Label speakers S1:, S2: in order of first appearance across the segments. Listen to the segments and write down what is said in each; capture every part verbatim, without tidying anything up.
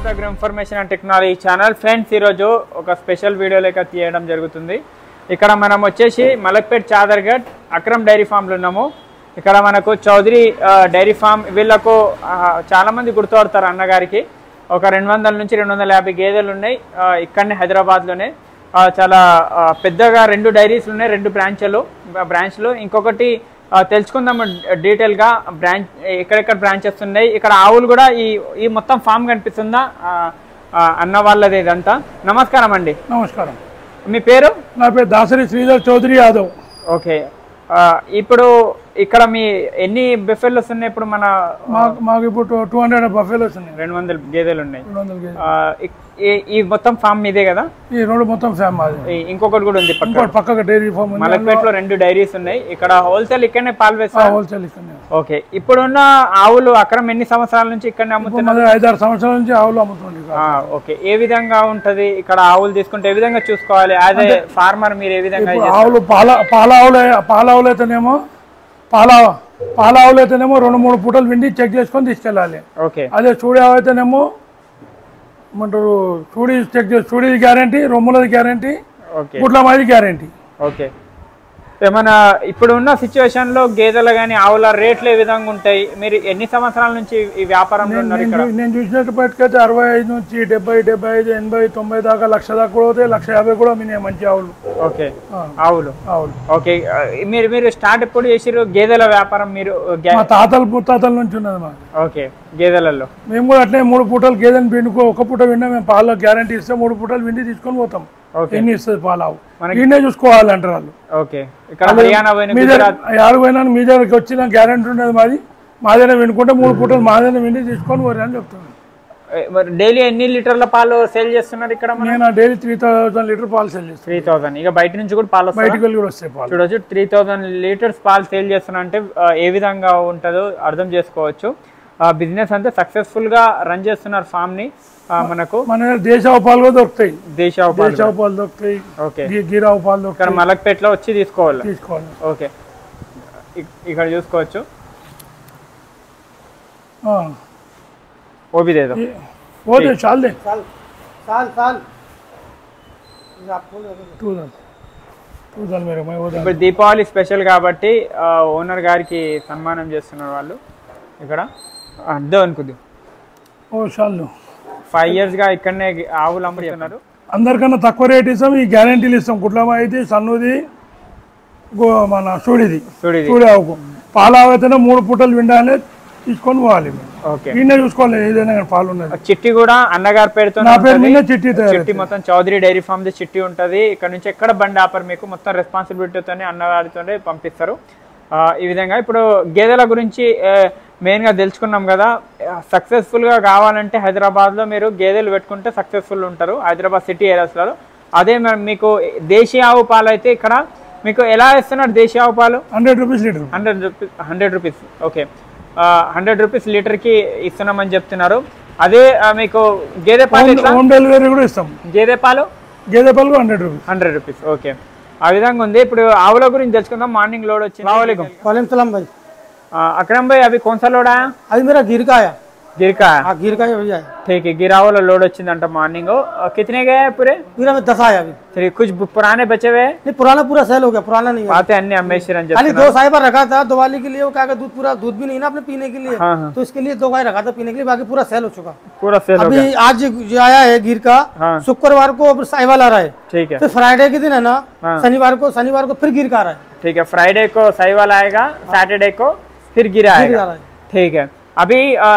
S1: To agro information and technology channel. Friends, ఈరోజు ఒక special video లెక్క తీయడం జరుగుతుంది. ఇక్కడ మనం వచ్చేసి మలక్పేట్ చాదర్గఢ్ అక్రమ్ డైరీ ఫామ్లో ఉన్నాము. ఇక్కడ మనకు చౌదరి డైరీ ఫామ్, వీళ్ళకు చాలామంది గుర్తుపడతారు అన్నగారికి. ఒక రెండు వందల నుంచి రెండు వందల యాభై గేదెలు ఉన్నాయి ఇక్కడనే హైదరాబాద్లోనే. చాలా పెద్దగా రెండు డైరీస్ ఉన్నాయి, రెండు బ్రాంచ్లు బ్రాంచ్లు ఇంకొకటి తెలుసుకుందాం డీటెయిల్గా. బ్రాంచ్ ఎక్కడెక్కడ బ్రాంచెస్ ఉన్నాయి, ఇక్కడ ఆవులు కూడా ఈ ఈ మొత్తం ఫామ్ కనిపిస్తుందా అన్న వాళ్ళది ఇదంతా. నమస్కారం అండి.
S2: నమస్కారం.
S1: మీ పేరు?
S2: నా పేరు దాసరి శ్రీధర్ చౌదరి యాదవ్.
S1: ఓకే, ఇప్పుడు ఇక్కడ మీ ఎన్ని బఫెలోస్ ఉన్నాయి? ఇప్పుడు మన
S2: మాకు ఇప్పుడు టూ హండ్రెడ్ బఫెలోస్ ఉన్నాయి,
S1: రెండు వందల గేదెలు ఉన్నాయి. ఈ మొత్తం ఫామ్ మీదే కదా?
S2: ఈ రెండు మొత్తం ఫామ్ మాది.
S1: ఇంకొకటి కూడా ఉంది
S2: పక్కన డైరీ ఫామ్.
S1: మలక్పేట్ లో రెండు డైరీస్ ఉన్నాయి. ఇక్కడ హోల్సేల్ ఇక్కడనే పాలు వేస్తారు.
S2: హోల్సేల్ ఇక్కడనే.
S1: ఓకే, ఇప్పుడున్న ఆవులు అక్రమ్ ఎన్ని సంవత్సరాల నుంచి ఇక్కడనే అమ్ముతున్నారు?
S2: ఐదారు సంవత్సరాల నుంచి ఆవులు అమ్ముతుంది.
S1: ఓకే, ఏ విధంగా ఉంటది ఇక్కడ ఆవులు తీసుకుంటే? ఏ విధంగా చూసుకోవాలి యాజ్ ఏ ఫార్మర్? మీరు ఏ విధంగా?
S2: ఆవులు పాల పాల ఆవులు పాల ఆవులు అయితేనేమో పాల పాల ఆవులు అయితేనేమో రెండు మూడు పూటలు విండి చెక్ చేసుకొని తీసుకెళ్ళాలి.
S1: ఓకే,
S2: అదే చూడే ఆవు అయితేనేమో ఏమంటారు, చూడి చెక్ చేసి చూడేది గ్యారంటీ, రొమ్ములది గ్యారంటీ, పుట్ల మాది గ్యారంటీ.
S1: ఓకే, ఏమైనా ఇప్పుడు ఉన్న సిచ్యువేషన్ లో గేదెలు కానీ ఆవుల రేట్లు ఏ విధంగా ఉంటాయి? మీరు ఎన్ని సంవత్సరాల నుంచి ఈ వ్యాపారంలో ఉన్నారు?
S2: నేను చూసినట్టు బయటకైతే అరవై ఐదు నుంచి డెబ్బై డెబ్బై ఐదు ఎనభై తొంభై దాకా లక్ష దాకా కూడా అవుతాయి. లక్ష యాభై కూడా మీ మంచి ఆవులు.
S1: ఓకే, ఆవులు
S2: ఆవులు
S1: ఓకే. మీరు మీరు స్టార్ట్ ఎప్పుడు చేసిరు గేదెల వ్యాపారం? మీరు
S2: మా తాతల ముత్తాతల నుంచి ఉన్నది మా.
S1: ఓకే, గేదెలలో మేము
S2: కూడా అట్లే మూడు పూటలు గేదెని పిండుకో, ఒక పూట విన్నా మేము పాల గ్యారంటీ ఇస్తే మూడు పూటలు విండి తీసుకొని పోతాం. ఎన్ని ఇస్తుంది పాలావు ఇన్నే చూసుకోవాలి అంటారు వాళ్ళు.
S1: ఓకే, ఇక్కడ హర్యానా
S2: ఆరు పోయినా మీ దగ్గరికి వచ్చిన గ్యారంటీ ఉండదు మాది. మాదైనా వినుకుంటే మూడు పూటలు మాదైనా విండి తీసుకొని పోరు అని చెప్తున్నాను.
S1: డైలీ ఎన్ని లీటర్ల పాలు సేల్ చేస్తున్నారు ఇక్కడ?
S2: నేను డైలీ త్రీ థౌసండ్ లీటర్ పాలు సేల్ చేస్తాను.
S1: త్రీ థౌసండ్ ఇక బయట నుంచి కూడా పాలు
S2: బయటకు వెళ్ళి కూడా వస్తాయి పాలు.
S1: చూడొచ్చు, త్రీ థౌసండ్ లీటర్స్ పాలు సేల్ చేస్తున్నా అంటే ఏ విధంగా ఉంటుందో అర్థం చేసుకోవచ్చు. బిజినెస్ అంతా సక్సెస్ఫుల్ గా రన్ చేస్తున్నారు ఫామ్ ని. మనకు
S2: మన దేశీయ పాలు కూడా దొరుకుతాయి.
S1: దేశీయ
S2: పాలు దొరుకుతాయి.
S1: ఓకే,
S2: గిరావు పాలు దొరుకుతాయి.
S1: మలక్పేటలో వచ్చి తీసుకోవాలి
S2: తీసుకోవాలి
S1: ఓకే, ఇక్కడ చూసుకోవచ్చు. ఓ भी दे दो।
S2: वो दे साल दे साल साल साल टू साल टू साल मेरे मैं वो
S1: ఇప్పుడు దీపావళి స్పెషల్ కాబట్టి ఓనర్ గారికి సన్మానం చేస్తున్నారు వాళ్ళు. ఇక్కడ అర్థం అనుకుంది.
S2: ఓ సాల్
S1: ఫైవ్ ఇయర్స్ గా ఇక్కడనే ఆవులు అమ్ముతున్నారు.
S2: అందరికన్నా తక్కువ రేట్ ఇస్తాం. ఈ గ్యారంటీలు ఇస్తాం. కుట్లమా అయితే సన్నుది మన చూడిది చూడి ఆవుకు పాలు ఆవు అయితేనే మూడు పూటలు విండాలి, తీసుకొని పోవాలి. ఈయన చూసుకోవాలి ఏదైనా పాలు ఉన్నది.
S1: చిట్టి కూడా అన్నగారి పేరుతో
S2: చిట్టి
S1: చిట్టి మొత్తం చౌదరి డైరీ ఫామ్ ది చిట్టి ఉంటది. ఇక్కడ నుంచి ఎక్కడ బండి ఆపర్ మీకు మొత్తం రెస్పాన్సిబిలిటీతోనే అన్నగారితోనే పంపిస్తారు. ఈ విధంగా ఇప్పుడు గేదెల గురించి మెయిన్ గా తెలుసుకున్నాం కదా. సక్సెస్ఫుల్ గా కావాలంటే హైదరాబాద్ లో మీరు గేదెలు పెట్టుకుంటే సక్సెస్ఫుల్ ఉంటారు, హైదరాబాద్ సిటీ ఏరియాస్ లో. అదే మీకు దేశీయ ఆవు పాలు అయితే ఇక్కడ మీకు ఎలా ఇస్తున్నారు? దేశీయ ఆవు పాలు
S2: hundred rupees litre.
S1: Hundred rupees hundred rupees okay, hundred rupees litre కి ఇస్తున్నామని చెప్తున్నారు. అదే మీకు గేదె పాలు
S2: హోమ్ డెలివరీ కూడా ఇస్తాం.
S1: గేదె పాలు
S2: గేదె పాలు hundred rupees
S1: hundred rupees okay, ఆ విధంగా ఉంది. ఇప్పుడు ఆవుల గురించి తెలుసుకుందాం. మార్నింగ్ లోడ్ వచ్చింది.
S3: वालेकुम सलाम भाई।
S1: अकरम भाई अभी कौन सा लोड आया?
S3: अभी मेरा गिर का आया।
S1: गिर का आया?
S3: हाँ गिर का ही भैया।
S1: ठीक है, गिरा वाला लोड వచ్చిందంట మార్నింగ్. कितने गए हैं पूरे?
S3: पूरा में दस आया अभी।
S1: फिर कुछ पुराने बचे हुए?
S3: नहीं पुराना पूरा सेल हो गया, पुराना नहीं है।
S1: बातें अन्य अमेश रंजन
S3: खाली दो साहिबा रखा था दिवाली के लिए, वो क्या दूध पूरा दूध भी नहीं ना अपने पीने के लिए।
S1: हाँ हाँ।
S3: तो इसके लिए दो गाय रखा था पीने के लिए, बाकी पूरा सेल हो चुका।
S1: पूरा सेल हो गया।
S3: अभी आज जो आया है गिर का, शुक्रवार को साहिवाल आ रहा है।
S1: ठीक है,
S3: फिर फ्राइडे के दिन है ना, शनिवार को शनिवार को फिर गिर का आ रहा है।
S1: ठीक है, फ्राइडे को साहिवाल आएगा, सैटरडे को फिर गिरा आएगा। ठीक है, अभी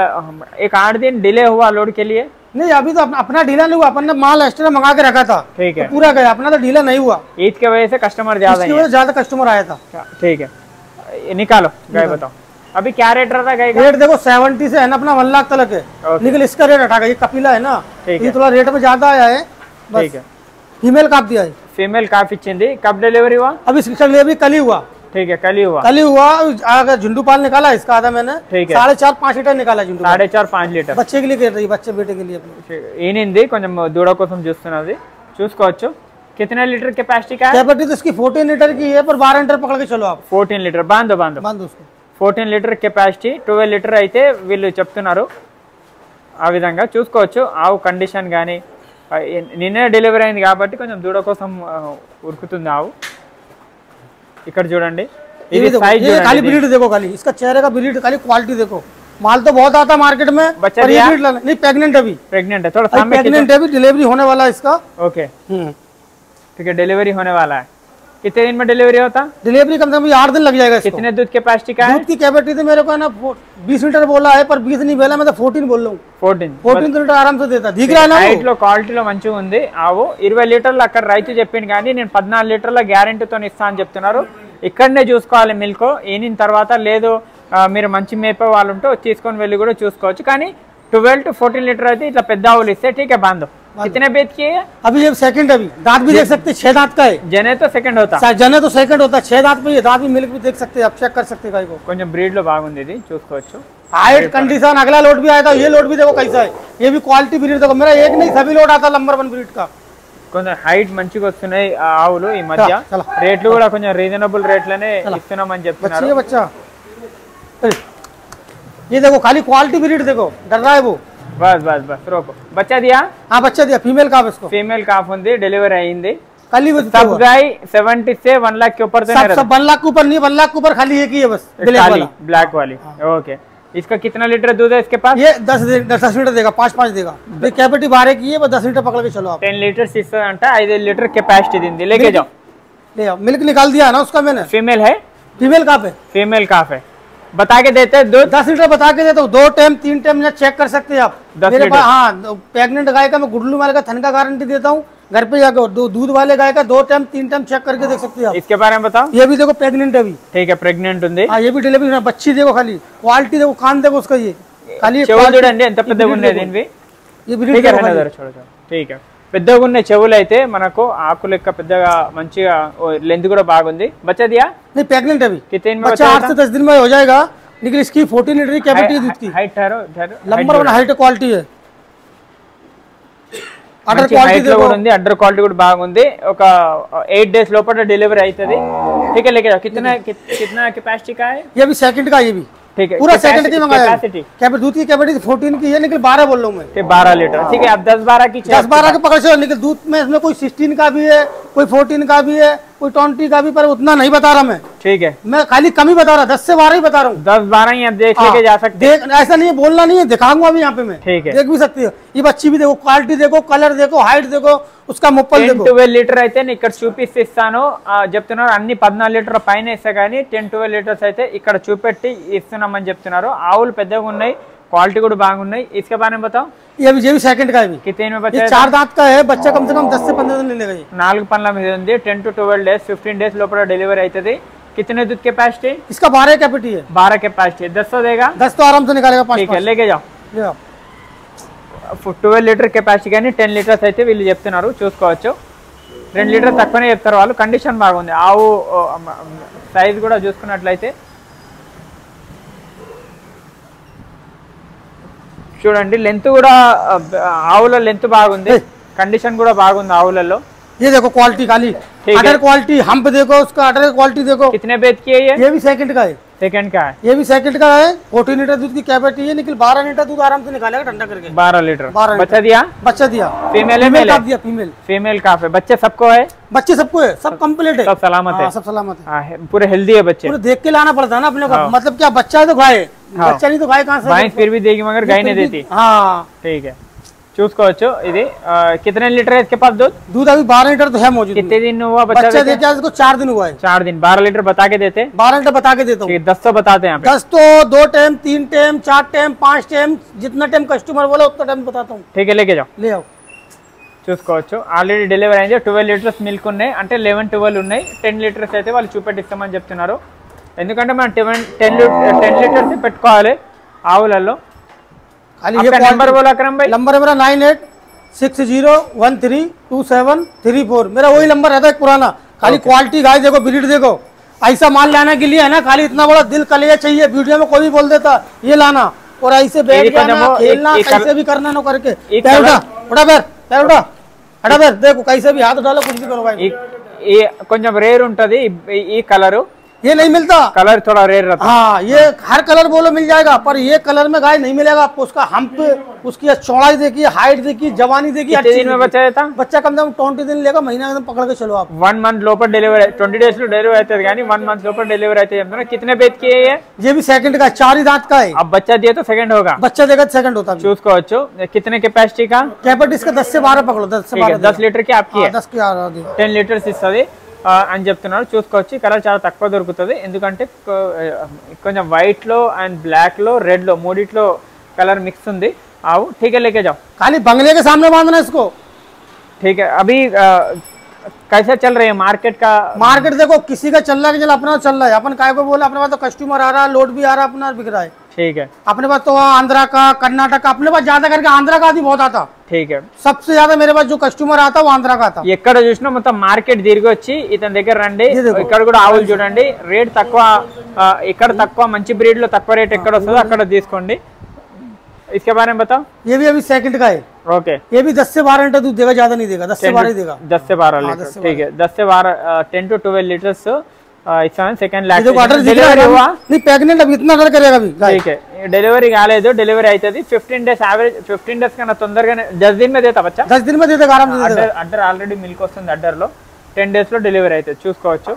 S1: एक आठ दिन डिले हुआ लोड के लिए?
S3: नहीं अभी तो अपना डीला नहीं हुआ, अपन ने माल एक्स्ट्रा मंगा के रखा था।
S1: ठीक है,
S3: तो पूरा गया, अपना तो डीला नहीं हुआ।
S1: ईद के वजह से कस्टमर ज्यादा है,
S3: ज्यादा कस्टमर आया था।
S1: ठीक है, निकालो गाय बताओ अभी क्या रेट रहा था गाय का?
S3: रेट देखो सेवेंटी से है ना अपना वन लाख तक है, लेकिन इसका रेट हटा गया। ये कपिला है ना, ये थोड़ा रेट में ज्यादा आया है।
S1: ठीक है,
S3: फीमेल काफ दिया है।
S1: फीमेल काफ इच्छिंदी. कब डिलीवरी हुआ?
S3: अभी इसका डिलीवरी कल ही हुआ।
S1: ठीक है, कल ही हुआ
S3: कल ही हुआ। अगर झुंडू पाल निकाला इसका आधा मैंने,
S1: ठीक है,
S3: साढ़े चार पाँच लीटर निकाला झुंडू,
S1: साढ़े चार पाँच लीटर
S3: बच्चे के लिए कर रही, बच्चे बेटे के लिए
S1: ఈనింది కొంచెం దూడ కోసం చూస్తున్నది చూసుకోవచ్చు. कितने लीटर कैपेसिटी का है?
S3: कैपेसिटी तो इसकी फोर्टीन लीटर की है, पर बारह लीटर पकड़ के चलो आप।
S1: फोर्टीन लीटर बांधो बांधो
S3: बांधो उसको।
S1: Fourteen litre capacity, twelve litre అయితే వీళ్ళు చెప్తున్నారు. ఆ విధంగా చూసుకోవచ్చు ఆవు కండిషన్ కానీ నిన్నే డెలివరీ అయింది కాబట్టి కొంచెం దూడ కోసం ఉరుకుతుంది ఆవు ఇక్కడ చూడండి
S3: ఇది సైజ్ खाली ब्रीड देखो खाली इसका चेहरे का ब्रीड खाली क्वालिटी देखो माल तो बहुत आता मार्केट में
S1: बच्चा दिया
S3: नहीं प्रेग्नेंट अभी
S1: प्रेग्नेंट है थोड़ा सामने
S3: प्रेग्नेंट है अभी डिलीवरी होने वाला है इसका
S1: ओके ठीक है डिलीवरी होने वाला है कितने दिन में डिलीवरी होता
S3: डिलीवरी कम से कम आठ दिन लग जाएगा इसको।
S1: कितने दूध कैपेसिटी का है
S3: दूध की कैपेसिटी तो मेरे को ना बीस लीटर बोला है पर बीस नहीं बोला मैं तो फोर्टीन बोल रहा हूँ
S1: फोर्टीन
S3: फोर्टीन लीटर आराम से देता दिख रहा है ना
S1: హైట్ లో క్వాలిటీలో మంచిగా ఉంది ఆవు ఇరవై లీటర్లు అక్కడ రైతు చెప్పింది కానీ నేను పద్నాలుగు లీటర్ల గ్యారెంటీతో ఇస్తా అని చెప్తున్నారు ఇక్కడనే చూసుకోవాలి మిల్క్ ఈనిన తర్వాత లేదు మీరు మంచి మేపే వాళ్ళు ఉంటే తీసుకొని వెళ్ళి కూడా చూసుకోవచ్చు కానీ ट्वेल्व टू फोर्टीन लीटर रहती इतना पेद्दा आउल इससे ठीक है बांधो कितने बेच किए
S3: अभी ये सेकंड अभी दांत भी देख सकते हैं छह दांत का है
S1: जने तो सेकंड होता
S3: जने तो सेकंड होता है छह दांत पे ये दांत भी मिल्क भी देख सकते हैं आप चेक कर सकते हैं गाय को
S1: కొంచెం బ్రీడ్ లో బాగుంది ఇది చూసుకోవచ్చు
S3: हाइट कंडीशन अगला लोड भी आया था ये लोड भी देखो कैसा है ये भी क्वालिटी ब्रीड देखो मेरा एक नहीं सभी लोड आता नंबर वन ब्रीड का
S1: కొంచెం హైట్ మంచిగా వస్తున్నాయి ఆవులు ఈ మధ్య రేట్లు కూడా కొంచెం రీజనబుల్ రేట్లనే ఇస్తున్నామని చెప్తున్నారు
S3: ये बच्चा ये देखो खाली क्वालिटी ब्रीड देखो डर रहा है वो
S1: बस बस बस रोको बच्चा दिया
S3: हाँ बच्चा दिया फीमेल काफ इसको
S1: फीमेल काफ ఉంది డెలివరీ అయింది
S3: कल ही
S1: सब गाय सेवेंटी से वन लाख के ऊपर
S3: सब सब वन लाख के ऊपर नहीं वन लाख के ऊपर खाली एक ही है बस
S1: काली ब्लैक वाली ओके इसका कितना लीटर दूध है इसके पास
S3: ये दस दस लीटर देगा पाँच पाँच देगा कैपेसिटी बारह की है बस दस लीटर पकड़ के चलो आप
S1: टेन लीटर అంటే ఐదు లీటర్ కెపాసిటీ దింది लेके जाओ
S3: ले आओ मिल्क निकाल दिया ना उसका मैंने
S1: फीमेल है
S3: फीमेल काफ है
S1: फीमेल काफ है बता के देते हैं दूध
S3: दस लीटर बता के देता हूँ दो टाइम तीन टाइम चेक कर सकते हैं आप मेरे पास हाँ प्रेग्नेंट गाय का मैं गुडलू वाले का थन का गारंटी देता हूँ घर पे जाकर दो दूध वाले गाय का दो टाइम तीन टाइम चेक करके देख सकते हैं आप
S1: इसके बारे में बताओ
S3: ये भी देखो प्रेग्नेंट है अभी
S1: ठीक है प्रेग्नेंट ఉంది
S3: हाँ ये भी डिलीवरी बच्ची देखो खाली क्वालिटी देखो कान देखो उसका ये खाली
S1: చెవులు చూడండి ఎంత పెద్దగా ఉన్నాయి దీనివి
S3: ये ब्रीड
S1: ठीक है रहने दो छोड़ो छोड़ो ठीक है పెద్దగా ఉన్న చెవులు అయితే మనకు ఆకు లెక్క పెద్దగా మంచిగా లెంత్ కూడా బాగుంది बच्चा दिया
S3: नहीं प्रेग्नेंट अभी
S1: कितने दिन में
S3: बच्चा आठ से दस दिन में हो जाएगा लेकिन इसकी फोर्टीन लीटर की कैपेसिटी दूध की
S1: हाइट ठहरो ठहरो
S3: नंबर वन हाइट क्वालिटी है
S1: అడర్ క్వాలిటీ కూడా ఉంది అడర్ క్వాలిటీ కూడా బాగుంది ఒక एट डेज లోపల డెలివరీ అవుతది ठीक है लेके जाओ कितना कितना कैपेसिटी का है
S3: ये भी सेकंड का ये भी
S1: ठीक है
S3: पूरा सेकंड की मंगाया
S1: कैपेसिटी
S3: कैपेसिटी दूध की कैपेसिटी फोर्टीन की है लेकिन बारह बोल रहा हूं मैं
S1: ठीक बारह लीटर ठीक है अब दस बारह की
S3: दस बारह के पकड़ से लेकिन दूध में इसमें कोई सिक्सटीन का भी है कोई फोर्टीन का भी है कोई ट्वेंटी का भी पर उतना नहीं बता रहा मैं
S1: ठीक है
S3: मैं खाली कम ही बता रहा दस से बारह ही बता रहा हूँ
S1: दस बारह ही आप देख लेके जा सकते
S3: देख ऐसा नहीं है बोलना नहीं है दिखाऊंगा अभी यहाँ पे मैं
S1: ठीक है
S3: देख भी सकती है ये बच्ची भी देखो क्वालिटी देखो कलर देखो हाइट देखो उसका मुप्पल देखो
S1: ट्वेल्व లీటర్ అయితే ఇక్కడ చూపిస్తే ఇస్తాను చెప్తున్నారు అన్ని పద్నాలుగు లీటర్ పైన ఇస్తా కానీ టెన్ ట్వెల్వ్ లీటర్స్ అయితే ఇక్కడ చూపెట్టి ఇస్తున్నామని చెప్తున్నారు ఆవులు పెద్దగా ఉన్నాయి क्वालिटी కూడా బాగున్నాయి इसके बारे में बताओ
S3: ये भी ये भी सेकंड का है भी
S1: कितने में बच्चा
S3: ये चार दांत का है बच्चा कम से कम दस से पंद्रह दिन ले लेगा ये
S1: నాలుగు పన్ల మీద ఉంది ten to twelve days fifteen days లోపల డెలివరీ అవుతది कितने दूध कैपेसिटी
S3: इसका बारह कैपेसिटी है
S1: बारह कैपेसिटी दस तो देगा
S3: दस तो आराम से निकालेगा पाँच
S1: ठीक है लेके जाओ
S3: ले आओ
S1: ట్వెల్వ్ లీటర్ కెపాసిటీ కానీ టెన్ లీటర్స్ అయితే వీళ్ళు చెప్తున్నారు చూసుకోవచ్చు రెండు లీటర్ తక్కువనే చెప్తారు వాళ్ళు కండిషన్ బాగుంది ఆవు సైజ్ కూడా చూసుకున్నట్లయితే చూడండి లెంత్ కూడా ఆవుల లెంత్ బాగుంది కండిషన్ కూడా బాగుంది ఆవులలో
S3: ये देखो क्वालिटी खाली अडर क्वालिटी हम्प देखो उसका अडर क्वालिटी देखो
S1: कितने बेच किए ये
S3: ये भी सेकंड का है
S1: सेकंड का है
S3: ये भी सेकंड का है फोर्टीन लीटर दूध की कैपेसिटी है लेकिन बारह लीटर दूध आराम से निकालेगा ठंडा करके
S1: बारह लीटर
S3: बारह
S1: बच्चा दिया
S3: बच्चा दिया
S1: फीमेल है
S3: फीमेल काफ दिया फीमेल
S1: फीमेल काफ है बच्चे सबको है
S3: बच्चे सबको है सब कंप्लीट है
S1: सब सलामत है
S3: सब सलामत है
S1: हाँ, पूरे हेल्दी है बच्चे
S3: पूरे देख के लाना पड़ता है ना अपने को मतलब क्या बच्चा है तो गाय बच्चा नहीं तो गाय कहाँ से
S1: भैंस फिर भी देगी मगर गाय नहीं देती
S3: हाँ
S1: ठीक है చూసుకోవచ్చు ఇది कितने लीटर है इसके पास दूध
S3: दूध अभी बारह लीटर तो है मौजूद
S1: कितने दिन हुआ बच्चा
S3: बच्चा देखा इसको चार दिन हुआ है
S1: चार दिन बारह लीटर बता के देते
S3: बारह लीटर बता के देता हूँ
S1: दस तो बताते हैं
S3: दस तो दो टाइम तीन टाइम चार टाइम पांच टाइम जितना टाइम कस्टमर बोला उतना टाइम बताता हूँ
S1: ठीक है लेके जाओ
S3: ले आओ
S1: చూసుకోవచ్చు ఆల్రెడీ డెలివరీ అయింది ట్వెల్వ్ లీటర్స్ మిల్క్ ఉన్నాయి అంటే లెవెన్ ట్వెల్వ్ ఉన్నాయి టెన్ లీటర్స్ అయితే వాళ్ళు చూపెట్టిస్తామని చెప్తున్నారు ఎందుకంటే మనం టెన్ టెన్ టెన్ లీటర్స్ పెట్టుకోవాలి ఆవులలో नंबर बोला अकरम भाई
S3: नंबर मेरा nine eight six zero one three two seven three four मेरा वही नंबर रहता है पुराना खाली क्वालिटी गाय देखो ब्रीड देखो ऐसा माल लाने के लिए है ना खाली इतना बड़ा दिल कलिया चाहिए वीडियो में कोई भी बोल देता ये लाना और ऐसे बैठ जाना खेलना कैसे भी करना ना करके उठा उठा पैर पैर उठा हटा पैर देखो कैसे भी हाथ डालो कुछ भी करो भाई
S1: కొంచెం రేర్ ఉంటది ఈ కలర్
S3: ये नहीं मिलता।
S1: कलर थोड़ा रेयर रहता है।
S3: हाँ, ये हर कलर बोलो मिल जाएगा, पर ये कलर में गाय नहीं मिलेगा आपको। उसका हम्प, उसकी चौड़ाई देखिए, हाइट देखिए, जवानी देखिए।
S1: कितने दिन में बच्चा देता?
S3: बच्चा कम से कम ट्वेंटी दिन लेगा, महीना एकदम पकड़ के चलो आप।
S1: वन मंथ लोपर डिलीवरी, ट्वेंटी डेज లో డెలివరీ అవుతుంది కానీ వన్ మంత్ లోపల డెలివరీ అయితే చెప్తున్నా। कितने बेच की है ये?
S3: ये भी सेकंड का, चार ही दांत का है।
S1: अब बच्चा दिए तो सेकंड होगा,
S3: बच्चा देगा तो सेकंड होता है।
S1: చూసుకోవచ్చు। कितने कैपेसिटी का?
S3: कैपेसिटी इसका दस से बारह पकड़ो, दस से बारह।
S1: दस లీటర్ की आपकी है,
S3: दस की आ रहा है।
S1: టెన్ లీటర్స్ ఇస్తుంది అని చెప్తున్నారు। చూసుకోవచ్చు। కలర్ చాలా తక్కువ దొరుకుతుంది, ఎందుకంటే కొంచెం వైట్ లో అండ్ బ్లాక్ లో రెడ్ లో మూడిట్లో కలర్ మిక్స్ ఉంది। आओ ठीक है, लेके जाओ।
S3: खाली बंगले के सामने बांधना इसको।
S1: ठीक है। अभी आ, कैसा चल रही है मार्केट का?
S3: मार्केट देखो, किसी का चल रहा है कि चल अपना चल रहा है। अपन काय को बोला, अपने पास तो कस्टमर आ रहा है, लोड भी आ रहा है, अपना बिक रहा है।
S1: ठीक है।
S3: अपने पास तो आंध्रा का, कर्नाटक का, अपने पास ज्यादा करके आंध्रा का आदमी बहुत आता।
S1: ठीक है।
S3: सबसे ज्यादा मेरे पास जो कस्टमर आता वो आंध्रा का आता।
S1: ఎక్కడ చూసినా మొత్తం మార్కెట్ తిరిగి వచ్చి ఇతని దగ్గర రండి। ఇక్కడ కూడా ఆవులు చూడండి, రేట్ తక్కువ, ఇక్కడ తక్కువ, మంచి బ్రీడ్ లో తక్కువ రేట్ ఎక్కడ వస్తుందో అక్కడ తీసుకోండి। इसके बारे में बताओ।
S3: ये भी अभी सेकंड का है।
S1: ओके।
S3: ये भी दस से बारह लीटर दूध देगा, ज्यादा नहीं देगा, दस से बारह ही देगा।
S1: दस से बारह लीटर, ठीक है। दस से बारह, टेन टू ट्वेल्व लीटर्स इस समय सेकंड लैक
S3: डिलीवरी हुआ नहीं, प्रेग्नेंट अभी इतना ऑर्डर करेगा अभी।
S1: ठीक है। डेलीवरी కాలేదు, डेलीवरी అవుతుంది fifteen days average, fifteen days కన్నా తొందరగానే దस दिन में देता बच्चा,
S3: दस दिन में दे देगा आराम से।
S1: అడ్డర్ అడ్డర్ ఆల్రెడీ మిల్క్ వస్తుంది అడ్డర్ లో, టెన్ డేస్ లో డెలివరీ అవుతుంది। చూసుకోవచ్చు।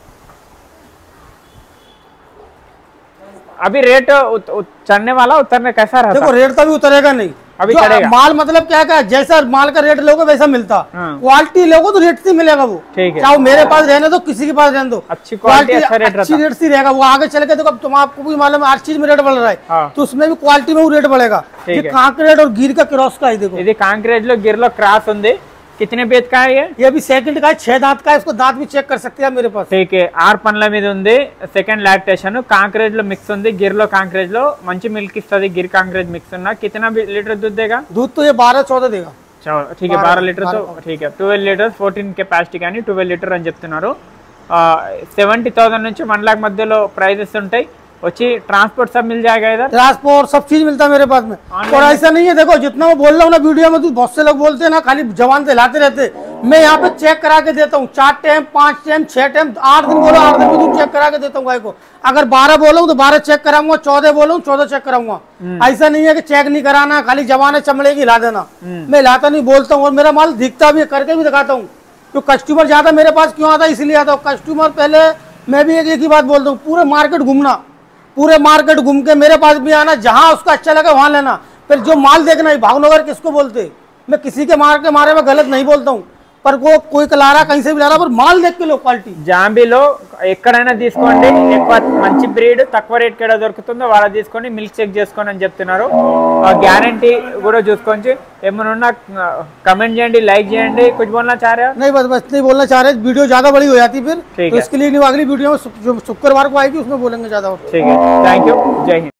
S1: अभी रेट चढ़ने वाला, उतरने कैसा रहता?
S3: देखो रेट तो अभी उतरेगा नहीं,
S1: अभी चढ़ेगा।
S3: माल मतलब क्या क्या, जैसा माल का रेट लोगे वैसा मिलता। क्वालिटी लोगो तो रेट से मिलेगा वो।
S1: ठीक है।
S3: चाहे मेरे पास रहने दो, किसी के पास रहने दो,
S1: अच्छी क्वालिटी, अच्छा रेट
S3: अच्छी रेट से रहेगा वो। आगे चल के देखो, तुम आपको भी मालूम है हर चीज में रेट बढ़ रहा है, तो उसमें भी क्वालिटी में वो रेट बढ़ेगा। ये कांकरेज और गिर का क्रॉस का है। देखो
S1: ఇది కాంక్రేజ్ లో గిర్ లో క్రాస్ ఉంది। कितने बेत का है ये?
S3: ये भी सेकंड का है, छह दांत का है। इसको दांत भी चेक कर सकते हैं मेरे पास।
S1: ठीक है। ఆరు పండ్ల మీద ఉంది, సెకండ్ లాక్టేషన్, కాంక్రేజ్ లో మిక్స్ ఉంది, గిర్ లో కాంక్రేజ్ లో మంచి మిల్క్ ఇస్తుంది। గిర్ కాంక్రేజ్ మిక్స్ ఉన్నా। कितना लीटर दूध देगा?
S3: दूध तो ये बारह चौदह देगा।
S1: ठीक है, बारह लीटर तो ठीक है। ట్వెల్వ్ లీటర్స్, ఫోర్టీన్ కెపాసిటీ కానీ ట్వెల్వ్ లీటర్ అని చెప్తున్నారు। సెవెంటీ థౌసండ్ నుంచి వన్ लाख మధ్యలో ప్రైజెస్ ఉంటాయి। వచ్చి ट्रांसपोर्ट सब मिल जाएगा इधर,
S3: ट्रांसपोर्ट सब चीज मिलता है मेरे पास में। और ऐसा नहीं है, देखो जितना मैं बोल रहा हूँ ना वीडियो में, तो बहुत से लोग बोलते हैं ना खाली जवान से लाते रहते, मैं यहाँ पे चेक करा के देता हूँ। चार टाइम, पांच टाइम, छह टाइम, आठ दिन बोलो आठ दिन में दूध चेक करा के देता हूँ गाय को। अगर बारह बोलो तो बारह चेक कराऊंगा, चौदह बोलो चौदह चेक कराऊंगा। ऐसा नहीं है कि चेक नहीं कराना, खाली जवान चमड़े की ला देना। मैं लाता नहीं, बोलता हूँ, और मेरा माल दिखता भी है, करके भी दिखाता हूँ। तो कस्टमर ज्यादा मेरे पास क्यों आता है, इसलिए आता हूँ। कस्टमर पहले, मैं भी एक ही बात बोलता हूँ, पूरे मार्केट घूमना, पूरे मार्केट घूम के मेरे पास भी आना, जहां उसका अच्छा लगे वहां लेना। फिर जो माल देखना है, भावनगर किसको बोलते, मैं किसी के मार के मारे में गलत नहीं बोलता हूँ, पर वो कोई ला रहा, कहीं से भी ला रहा, पर माल देख के लो क्वालिटी।
S1: जहाँ भी लो ఎక్కడైనా తీసుకోండి, ఎక్కువ మంచి బ్రీడ్ తక్కువ రేట్ కేడ దొరుకుతుందో వాళ్ళ తీసుకోండి, మిల్క్ చెక్ చేసుకోండి అని చెప్తున్నారు। గ్యారంటీ కూడా చూసుకోండి। ఏమైనా ఉన్నా कमेंट చేయండి, లైక్ చేయండి। कुछ बोलना चाह रहे हो?
S3: नहीं, बस बस नहीं बोलना चाह रहे, वीडियो ज्यादा बड़ी हो जाती फिर, तो इसके लिए अगली वीडियो में जो शुक्रवार को आएगी उसमें बोलेंगे ज्यादा।
S1: ठीक है, थैंक यू, जय हिंद।